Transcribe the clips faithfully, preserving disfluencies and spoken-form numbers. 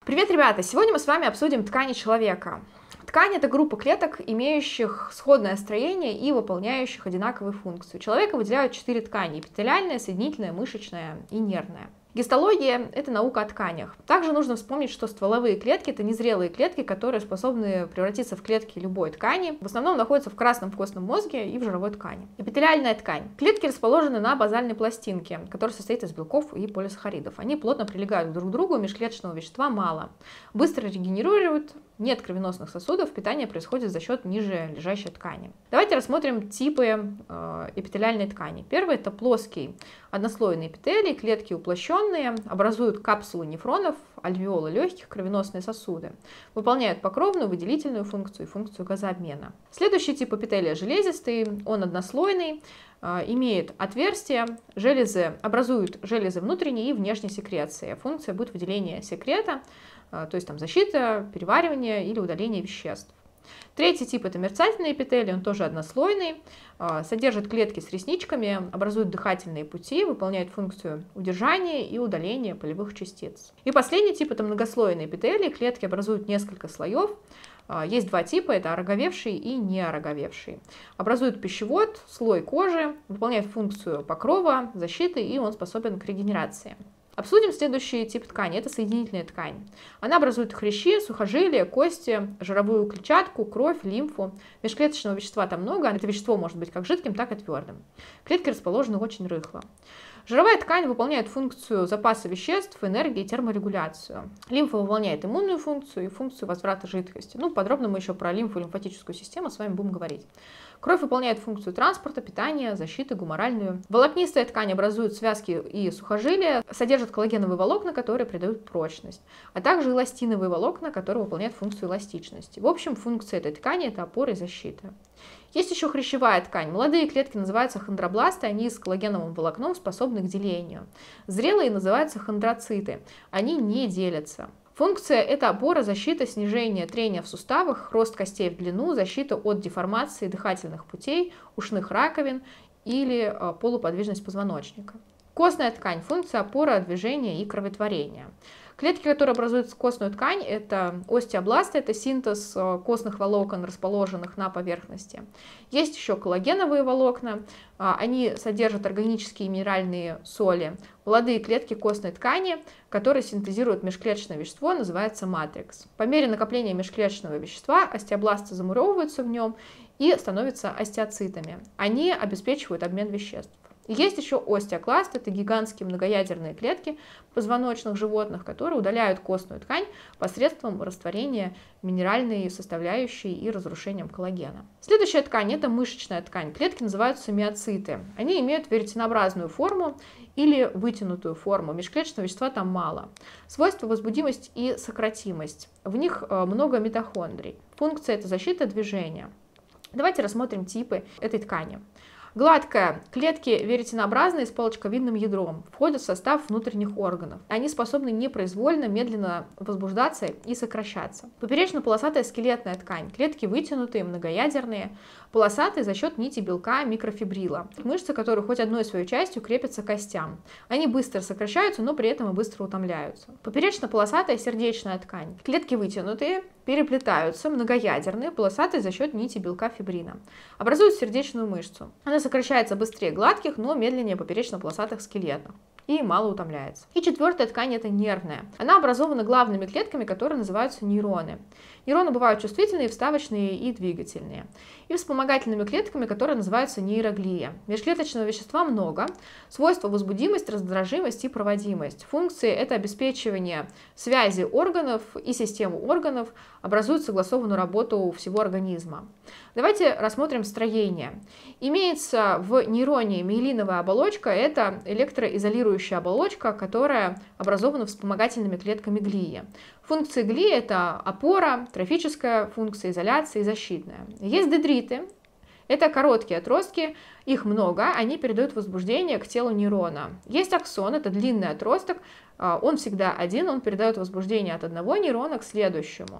Привет, ребята! Сегодня мы с вами обсудим ткани человека. Ткань – это группа клеток, имеющих сходное строение и выполняющих одинаковые функции. У человека выделяют четыре ткани – эпителиальная, соединительная, мышечная и нервная. Гистология – это наука о тканях. Также нужно вспомнить, что стволовые клетки – это незрелые клетки, которые способны превратиться в клетки любой ткани. В основном находятся в красном костном мозге и в жировой ткани. Эпителиальная ткань. Клетки расположены на базальной пластинке, которая состоит из белков и полисахаридов. Они плотно прилегают друг к другу, межклеточного вещества мало. Быстро регенерируют, нет кровеносных сосудов, питание происходит за счет ниже лежащей ткани. Давайте рассмотрим типы э, эпителиальной ткани. Первый – это плоский однослойный эпителий, клетки уплощенные, образуют капсулы нефронов, альвеолы легких, кровеносные сосуды, выполняют покровную, выделительную функцию и функцию газообмена. Следующий тип эпителия железистый, он однослойный, э, имеет отверстия, железы, образуют железы внутренней и внешней секреции. Функция будет выделение секрета, то есть там защита, переваривание или удаление веществ. Третий тип – это мерцательный эпителий, он тоже однослойный, содержит клетки с ресничками, образует дыхательные пути, выполняет функцию удержания и удаления полевых частиц. И последний тип – это многослойный эпителий, клетки образуют несколько слоев. Есть два типа, это ороговевший и неороговевший. Образует пищевод, слой кожи, выполняет функцию покрова, защиты, и он способен к регенерации. Обсудим следующий тип ткани, это соединительная ткань. Она образует хрящи, сухожилия, кости, жировую клетчатку, кровь, лимфу. Межклеточного вещества там много, это вещество может быть как жидким, так и твердым. Клетки расположены очень рыхло. Жировая ткань выполняет функцию запаса веществ, энергии и терморегуляцию. Лимфа выполняет иммунную функцию и функцию возврата жидкости. Ну, подробно мы еще про лимфу и лимфатическую систему с вами будем говорить. Кровь выполняет функцию транспорта, питания, защиты, гуморальную. Волокнистая ткань образует связки и сухожилия, содержит коллагеновые волокна, которые придают прочность, а также эластиновые волокна, которые выполняют функцию эластичности. В общем, функция этой ткани – это опора и защита. Есть еще хрящевая ткань. Молодые клетки называются хондробласты, они с коллагеновым волокном способны к делению. Зрелые называются хондроциты, они не делятся. Функция – это опора, защита, снижение трения в суставах, рост костей в длину, защита от деформации дыхательных путей, ушных раковин или полуподвижность позвоночника. Костная ткань – функция опора, движения и кроветворения. Клетки, которые образуют костную ткань, это остеобласты, это синтез костных волокон, расположенных на поверхности. Есть еще коллагеновые волокна, они содержат органические и минеральные соли. Молодые клетки костной ткани, которые синтезируют межклеточное вещество, называется матрикс. По мере накопления межклеточного вещества остеобласты замуровываются в нем и становятся остеоцитами. Они обеспечивают обмен веществ. Есть еще остеокласт, это гигантские многоядерные клетки позвоночных животных, которые удаляют костную ткань посредством растворения минеральной составляющей и разрушением коллагена. Следующая ткань – это мышечная ткань. Клетки называются миоциты. Они имеют веретенообразную форму или вытянутую форму. Межклеточного вещества там мало. Свойства – возбудимость и сократимость. В них много митохондрий. Функция – это защита движения. Давайте рассмотрим типы этой ткани. Гладкая. Клетки веретенообразные с палочковидным ядром входят в состав внутренних органов. Они способны непроизвольно, медленно возбуждаться и сокращаться. Поперечно-полосатая скелетная ткань. Клетки вытянутые, многоядерные, полосатые за счет нити белка микрофибрила. Мышцы, которые хоть одной своей частью крепятся к костям. Они быстро сокращаются, но при этом и быстро утомляются. Поперечно-полосатая сердечная ткань. Клетки вытянутые, переплетаются, многоядерные, полосатые за счет нити белка фибрина. Образуют сердечную мышцу. Она сокращается быстрее гладких, но медленнее поперечно-полосатых скелетных и мало утомляется. И четвертая ткань – это нервная. Она образована главными клетками, которые называются нейроны. Нейроны бывают чувствительные, вставочные и двигательные. И вспомогательными клетками, которые называются нейроглия. Межклеточного вещества много. Свойства – возбудимость, раздражимость и проводимость. Функции – это обеспечивание связи органов и системы органов, образуют согласованную работу всего организма. Давайте рассмотрим строение. Имеется в нейроне миелиновая оболочка, это электроизолирующая оболочка, которая образована вспомогательными клетками глии. Функции глии – это опора, трофическая функция, изоляция и защитная. Есть дендриты. Это короткие отростки, их много, они передают возбуждение к телу нейрона. Есть аксон, это длинный отросток, он всегда один, он передает возбуждение от одного нейрона к следующему.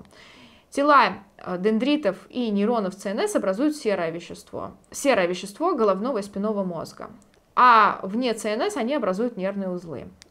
Тела дендритов и нейронов ЦНС образуют серое вещество. Серое вещество головного и спинного мозга. А вне ЦНС они образуют нервные узлы.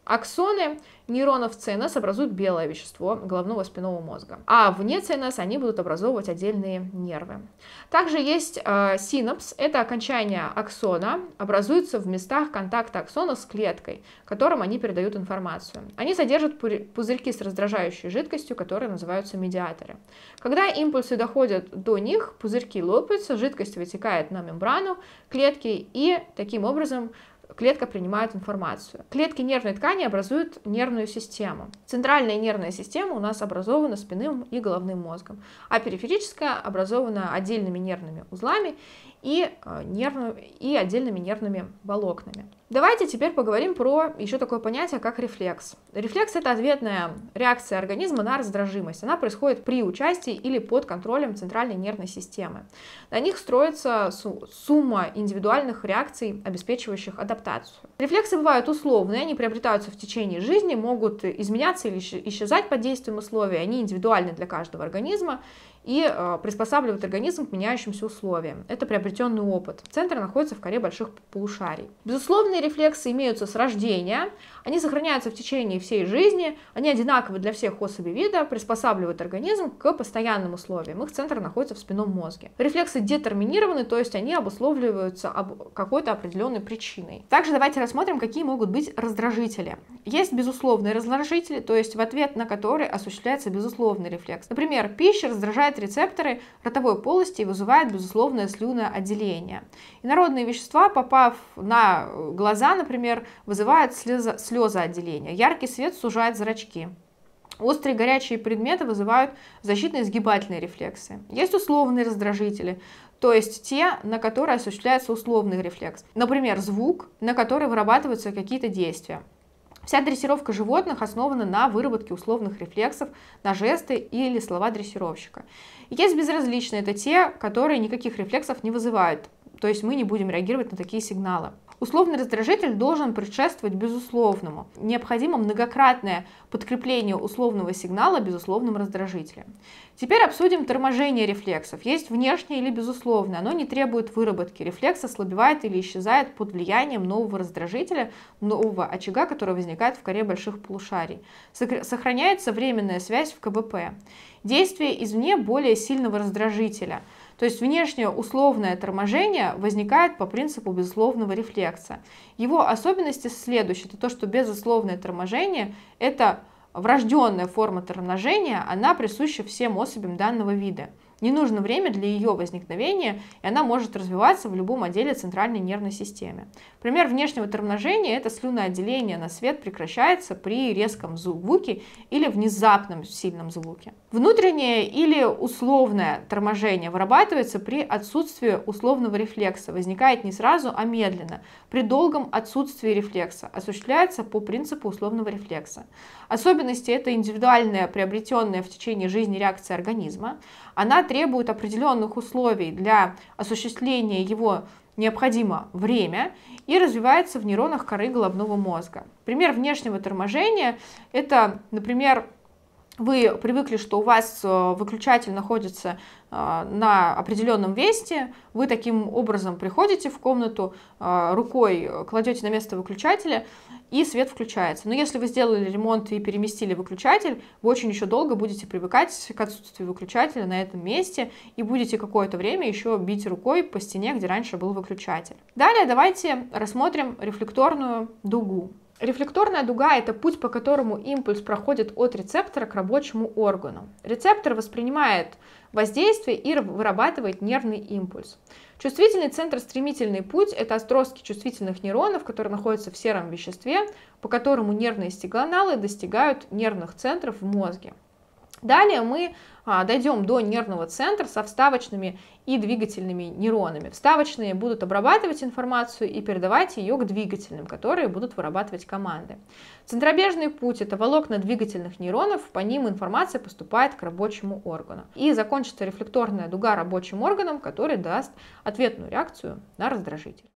Аксоны нейронов ЦНС образуют белое вещество головного спинного мозга, а вне ЦНС они будут образовывать отдельные нервы. Также есть э, синапс, это окончание аксона, образуется в местах контакта аксона с клеткой, которым они передают информацию. Они содержат пузырьки с раздражающей жидкостью, которые называются медиаторы. Когда импульсы доходят до них, пузырьки лопаются, жидкость вытекает на мембрану клетки, и таким образом клетка принимает информацию. Клетки нервной ткани образуют нервную систему. Центральная нервная система у нас образована спинным и головным мозгом, а периферическая образована отдельными нервными узлами и, нервную, и отдельными нервными волокнами. Давайте теперь поговорим про еще такое понятие, как рефлекс. Рефлекс – это ответная реакция организма на раздражимость. Она происходит при участии или под контролем центральной нервной системы. На них строится сумма индивидуальных реакций, обеспечивающих адаптацию. Рефлексы бывают условные, они приобретаются в течение жизни, могут изменяться или исчезать под действием условий, они индивидуальны для каждого организма и э, приспосабливают организм к меняющимся условиям. Это приобретенный опыт. Центр находится в коре больших полушарий. Безусловные рефлексы имеются с рождения, они сохраняются в течение всей жизни, они одинаковы для всех особей вида, приспосабливают организм к постоянным условиям. Их центр находится в спинном мозге. Рефлексы детерминированы, то есть они обусловливаются об какой-то определенной причиной. Также давайте рассмотрим, какие могут быть раздражители. Есть безусловные раздражители, то есть в ответ на которые осуществляется безусловный рефлекс. Например, пища раздражает рецепторы ротовой полости и вызывает безусловное слюноотделение. Инородные вещества, попав на глаза, например, вызывают слезо слезоотделение. Яркий свет сужает зрачки. Острые горячие предметы вызывают защитные сгибательные рефлексы. Есть условные раздражители, то есть те, на которые осуществляется условный рефлекс. Например, звук, на который вырабатываются какие-то действия. Вся дрессировка животных основана на выработке условных рефлексов, на жесты или слова дрессировщика. Есть безразличные, это те, которые никаких рефлексов не вызывают, то есть мы не будем реагировать на такие сигналы. Условный раздражитель должен предшествовать безусловному. Необходимо многократное подкрепление условного сигнала безусловным раздражителем. Теперь обсудим торможение рефлексов. Есть внешнее или безусловное. Оно не требует выработки. Рефлекс ослабевает или исчезает под влиянием нового раздражителя, нового очага, который возникает в коре больших полушарий. Сохраняется временная связь в ка бэ пэ. Действие извне более сильного раздражителя. То есть внешнее условное торможение возникает по принципу безусловного рефлекса. Его особенности следующие. Это то, что безусловное торможение – это врожденная форма торможения, она присуща всем особям данного вида. Не нужно время для ее возникновения, и она может развиваться в любом отделе центральной нервной системы. Пример внешнего торможения – это слюноотделение на свет прекращается при резком звуке или внезапном сильном звуке. Внутреннее или условное торможение вырабатывается при отсутствии условного рефлекса, возникает не сразу, а медленно. При долгом отсутствии рефлекса осуществляется по принципу условного рефлекса. Особенности – это индивидуальная, приобретенная в течение жизни реакция организма. Она требует определенных условий для осуществления его, необходимо время, и развивается в нейронах коры головного мозга. Пример внешнего торможения – это, например, вы привыкли, что у вас выключатель находится на определенном месте, вы таким образом приходите в комнату, рукой кладете на место выключателя, и свет включается. Но если вы сделали ремонт и переместили выключатель, вы очень еще долго будете привыкать к отсутствию выключателя на этом месте и будете какое-то время еще бить рукой по стене, где раньше был выключатель. Далее давайте рассмотрим рефлекторную дугу. Рефлекторная дуга – это путь, по которому импульс проходит от рецептора к рабочему органу. Рецептор воспринимает воздействие и вырабатывает нервный импульс. Чувствительный центр стремительный путь – это отростки чувствительных нейронов, которые находятся в сером веществе, по которому нервные сигналы достигают нервных центров в мозге. Далее мы а, дойдем до нервного центра со вставочными и двигательными нейронами. Вставочные будут обрабатывать информацию и передавать ее к двигательным, которые будут вырабатывать команды. Центробежный путь – это волокна двигательных нейронов, по ним информация поступает к рабочему органу. И закончится рефлекторная дуга рабочим органом, который даст ответную реакцию на раздражитель.